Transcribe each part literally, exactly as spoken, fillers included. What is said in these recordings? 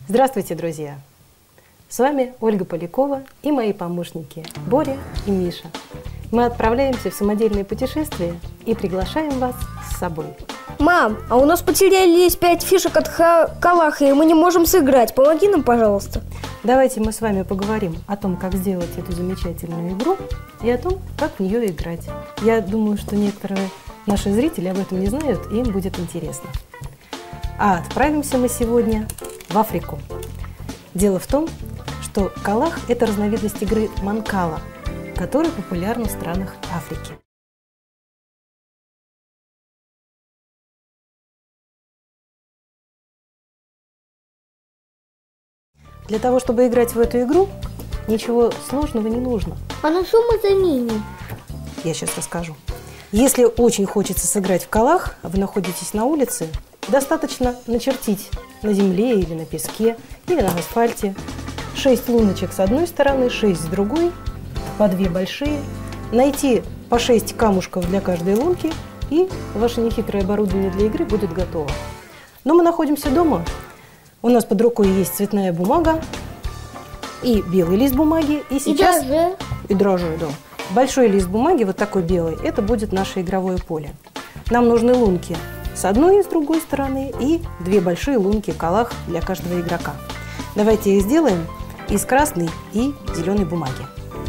Здравствуйте, друзья! С вами Ольга Полякова и мои помощники Боря и Миша. Мы отправляемся в самодельные путешествия и приглашаем вас с собой. Мам, а у нас потерялись пять фишек от Калаха, и мы не можем сыграть. Помоги нам, пожалуйста. Давайте мы с вами поговорим о том, как сделать эту замечательную игру и о том, как в нее играть. Я думаю, что некоторые наши зрители об этом не знают, и им будет интересно. А отправимся мы сегодня в Африку. Дело в том, что Калах – это разновидность игры Манкала, которая популярна в странах Африки. Для того, чтобы играть в эту игру, ничего сложного не нужно. А на что мы заменим? Я сейчас расскажу. Если очень хочется сыграть в Калах, а вы находитесь на улице, достаточно начертить на земле или на песке, или на асфальте шесть луночек с одной стороны, шесть с другой, по две большие, найти по шесть камушков для каждой лунки, и ваше нехитрое оборудование для игры будет готово. Но мы находимся дома, у нас под рукой есть цветная бумага и белый лист бумаги, и сейчас… И дрожжи. И дрожжи, да. Большой лист бумаги, вот такой белый, это будет наше игровое поле. Нам нужны лунки с одной и с другой стороны и две большие лунки Калах для каждого игрока. Давайте их сделаем из красной и зеленой бумаги.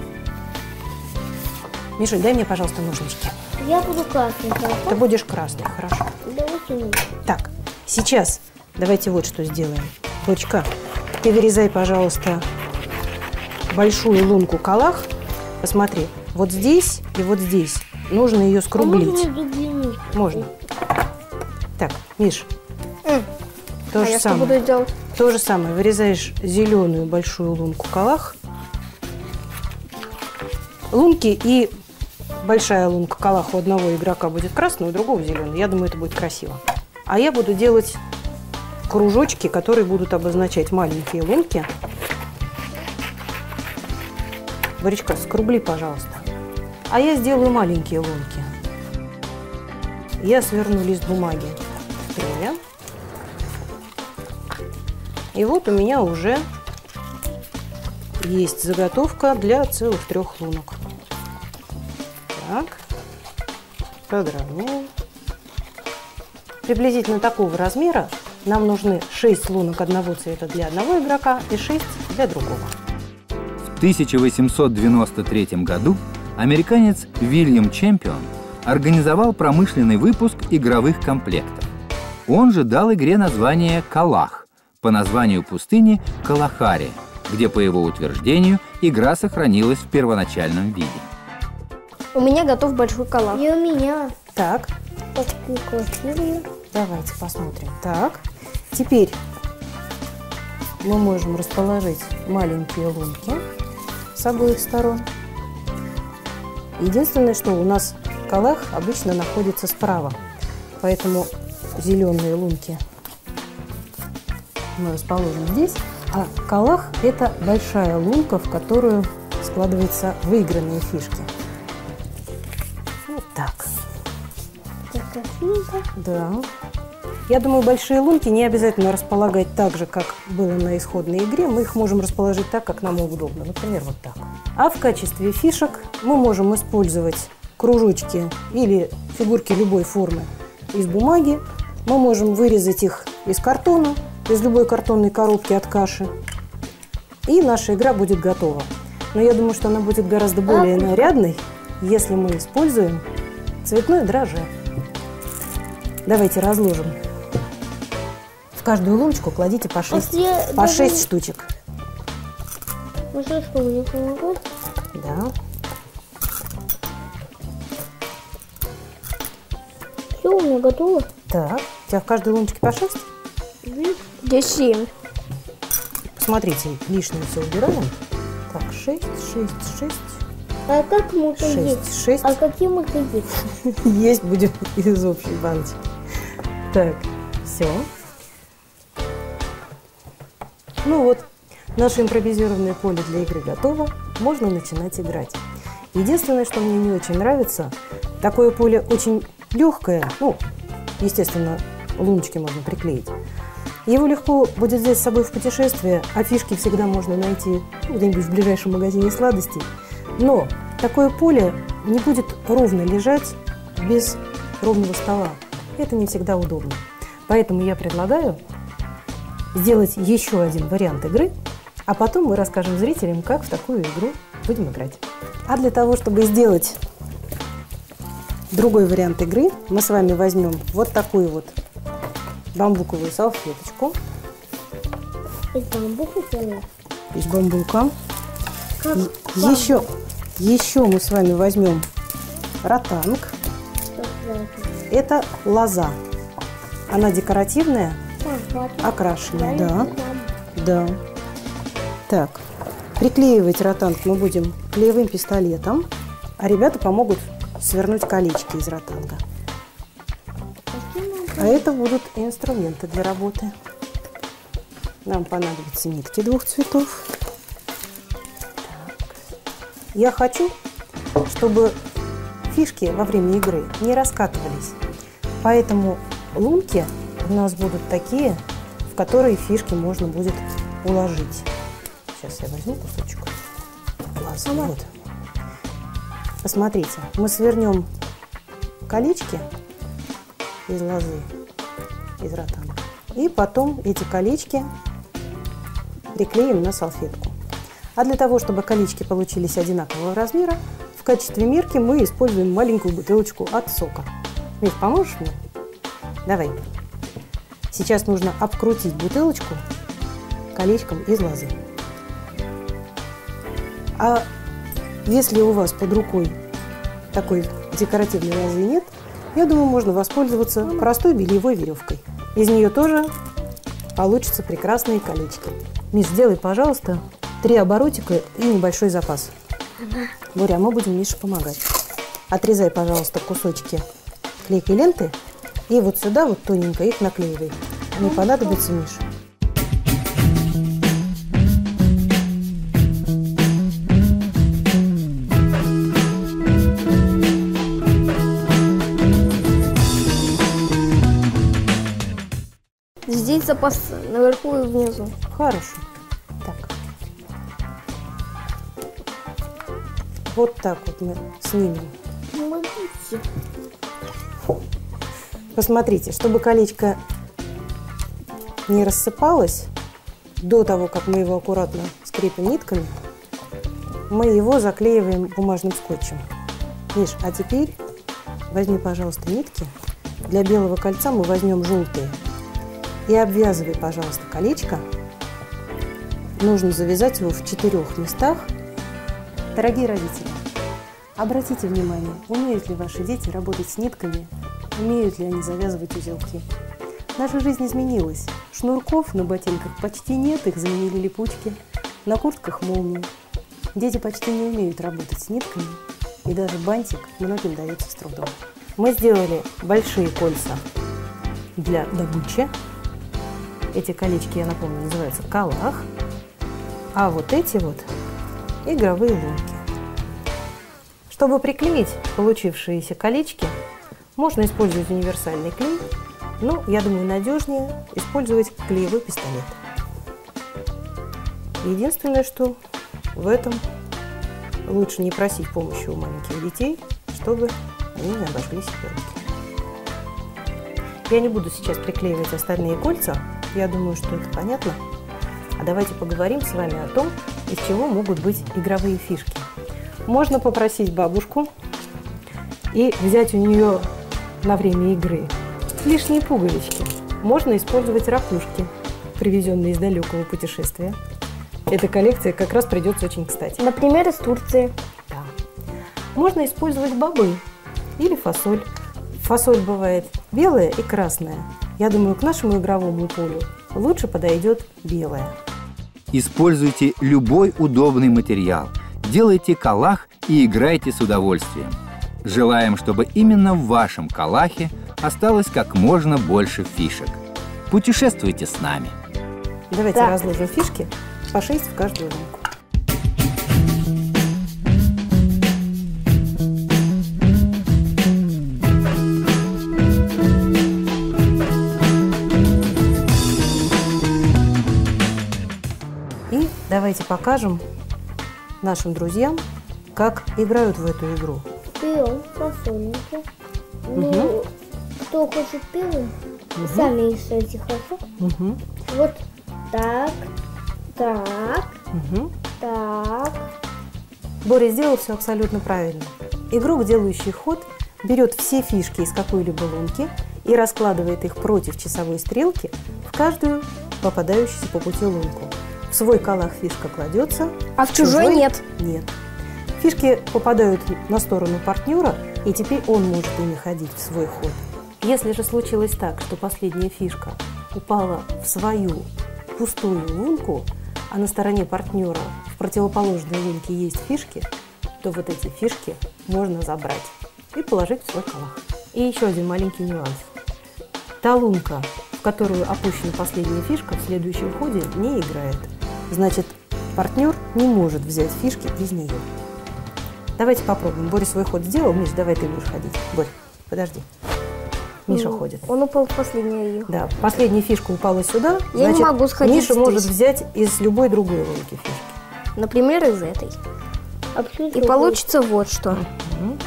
Миша, дай мне, пожалуйста, ножнички. Я буду красный. Ты будешь красный, хорошо. Давайте. Так, сейчас давайте вот что сделаем. Дочка, ты вырезай, пожалуйста, большую лунку Калах. Посмотри, вот здесь и вот здесь нужно ее скруглить. А можно? Можно. Так, Миш, mm. то, а же я самое. Что буду делать? То же самое. Вырезаешь зеленую большую лунку Калах. Лунки и большая лунка Калах у одного игрока будет красная, у другого зеленая. Я думаю, это будет красиво. А я буду делать кружочки, которые будут обозначать маленькие лунки. Боречка, скругли, пожалуйста. А я сделаю маленькие лунки. Я сверну лист бумаги втрое. И вот у меня уже есть заготовка для целых трех лунок. Так, подровняем. Приблизительно такого размера нам нужны шесть лунок одного цвета для одного игрока и шесть для другого. В тысяча восемьсот девяносто третьем году американец Вильям Чемпион организовал промышленный выпуск игровых комплектов. Он же дал игре название «Калах» по названию пустыни Калахари, где, по его утверждению, игра сохранилась в первоначальном виде. У меня готов большой Калах. И у меня. Так. Такие красивые. Давайте посмотрим. Так, теперь мы можем расположить маленькие лунки с обоих сторон. Единственное, что у нас Калах обычно находится справа, поэтому зеленые лунки мы расположим здесь, а Калах – это большая лунка, в которую складываются выигранные фишки. Вот так. Да. Я думаю, большие лунки не обязательно располагать так же, как было на исходной игре. Мы их можем расположить так, как нам удобно. Например, вот так. А в качестве фишек мы можем использовать кружочки или фигурки любой формы из бумаги. Мы можем вырезать их из картона, из любой картонной коробки от каши. И наша игра будет готова. Но я думаю, что она будет гораздо более нарядной, если мы используем цветное дрожжи. Давайте разложим. В каждую луночку кладите по шесть, по даже... шесть штучек. Ну что, что мне помогать? Да. Все, у меня готово. Так, у тебя в каждой луночке по шесть? Здесь семь. Посмотрите, лишнее все убираем. Так, шесть, шесть, шесть. А как мы это есть? шесть, шесть. А какие мы это есть? Есть будем из общей баночки. Так, все. Ну вот, наше импровизированное поле для игры готово. Можно начинать играть. Единственное, что мне не очень нравится, такое поле очень легкое. Ну, естественно, луночки можно приклеить. Его легко будет взять с собой в путешествие, а фишки всегда можно найти где-нибудь в ближайшем магазине сладостей. Но такое поле не будет ровно лежать без ровного стола. Это не всегда удобно. Поэтому я предлагаю сделать еще один вариант игры, а потом мы расскажем зрителям, как в такую игру будем играть. А для того, чтобы сделать другой вариант игры, мы с вами возьмем вот такую вот бамбуковую салфеточку. Из бамбука делаю. Из бамбука. Как Еще, еще мы с вами возьмем ротанг. Это лоза. Она декоративная, окрашенная, да. Да. Так, приклеивать ротанг мы будем клеевым пистолетом, а ребята помогут свернуть колечки из ротанга. А это будут инструменты для работы. Нам понадобятся нитки двух цветов. Так. Я хочу, чтобы фишки во время игры не раскатывались. Поэтому лунки у нас будут такие, в которые фишки можно будет уложить. Сейчас я возьму кусочек лозы. Вот. Посмотрите, мы свернем колечки из лозы, из ротанга. И потом эти колечки приклеим на салфетку. А для того, чтобы колечки получились одинакового размера, в качестве мерки мы используем маленькую бутылочку от сока. Миш, поможешь мне? Давай. Сейчас нужно обкрутить бутылочку колечком из лозы. А если у вас под рукой такой декоративной лозы нет, я думаю, можно воспользоваться простой бельевой веревкой. Из нее тоже получатся прекрасные колечки. Миш, сделай, пожалуйста, три оборотика и небольшой запас. Боря, мы будем Мише помогать. Отрезай, пожалуйста, кусочки клейкой ленты и вот сюда вот тоненько их наклеивай. Они понадобятся Мише. Здесь запас наверху и внизу. Хорошо. Так. Вот так вот мы снимем. Помогите. Посмотрите, чтобы колечко не рассыпалось, до того, как мы его аккуратно скрепим нитками, мы его заклеиваем бумажным скотчем. Миш, а теперь возьми, пожалуйста, нитки. Для белого кольца мы возьмем желтые. И обвязывай, пожалуйста, колечко. Нужно завязать его в четырех местах. Дорогие родители, обратите внимание, умеют ли ваши дети работать с нитками, умеют ли они завязывать узелки. Наша жизнь изменилась. Шнурков на ботинках почти нет, их заменили липучки. На куртках молнии. Дети почти не умеют работать с нитками, и даже бантик многим дается с трудом. Мы сделали большие кольца для добычи. Эти колечки, я напомню, называются калах. А вот эти вот игровые лунки. Чтобы приклеить получившиеся колечки, можно использовать универсальный клей, но, я думаю, надежнее использовать клеевой пистолет. Единственное, что в этом лучше не просить помощи у маленьких детей, чтобы они не обожгли себе руки. Я не буду сейчас приклеивать остальные кольца. Я думаю, что это понятно. А давайте поговорим с вами о том, из чего могут быть игровые фишки. Можно попросить бабушку и взять у нее на время игры лишние пуговички. Можно использовать ракушки, привезенные из далекого путешествия. Эта коллекция как раз придется очень кстати. Например, из Турции. Да. Можно использовать бобы или фасоль. Фасоль бывает белая и красная. Я думаю, к нашему игровому полю лучше подойдет белая. Используйте любой удобный материал, делайте калах и играйте с удовольствием. Желаем, чтобы именно в вашем калахе осталось как можно больше фишек. Путешествуйте с нами. Давайте Да. разложим фишки по шесть в каждую лунку. Давайте покажем нашим друзьям, как играют в эту игру. Берем фасольники. Угу. Ну, кто хочет первым, Угу. сами решайте, хорошо? Угу. Вот так, так, Угу. так. Боря сделал все абсолютно правильно. Игрок, делающий ход, берет все фишки из какой-либо лунки и раскладывает их против часовой стрелки в каждую попадающуюся по пути лунку. В свой калах фишка кладется, А в чужой нет. Нет. Фишки попадают на сторону партнера, и теперь он может ими ходить в свой ход. Если же случилось так, что последняя фишка упала в свою пустую лунку, а на стороне партнера в противоположной лунке есть фишки, то вот эти фишки можно забрать и положить в свой калах. И еще один маленький нюанс. Та лунка, в которую опущена последняя фишка, в следующем ходе не играет. Значит, партнер не может взять фишки из нее. Давайте попробуем. Боря свой ход сделал. Миш, давай ты будешь ходить. Борь, подожди. Миша Ну, ходит. Он упал в последнюю ее. Да, последняя фишка упала сюда. Я не значит, могу сходить Миша здесь. может взять из любой другой лунки фишки. Например, из этой. И получится вот что. Мгм.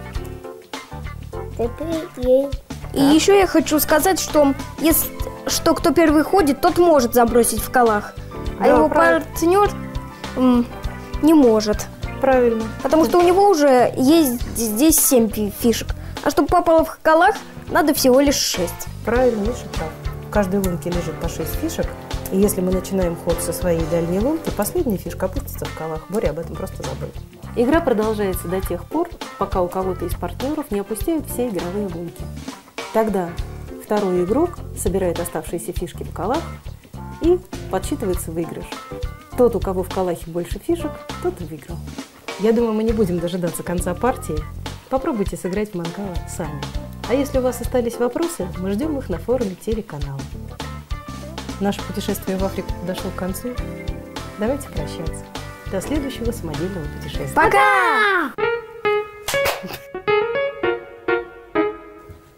И еще я хочу сказать, что если что кто первый ходит, тот может забросить в калах, а Да, его правильно. партнер м, не может. Правильно. Потому что у него уже есть здесь семь фи- фишек. А чтобы попало в калах, надо всего лишь шесть. Правильно, Миша прав. В каждой лунке лежит по шесть фишек. И если мы начинаем ход со своей дальней лунки, последняя фишка опустится в калах. Боря об этом просто забыл. Игра продолжается до тех пор, пока у кого-то из партнеров не опустеют все игровые лунки. Тогда второй игрок собирает оставшиеся фишки в калах и подсчитывается выигрыш. Тот, у кого в калахе больше фишек, тот и выиграл. Я думаю, мы не будем дожидаться конца партии. Попробуйте сыграть в Манкала сами. А если у вас остались вопросы, мы ждем их на форуме телеканала. Наше путешествие в Африку подошло к концу. Давайте прощаться. До следующего самодельного путешествия. Пока!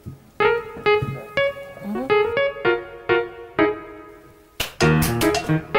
Мгм.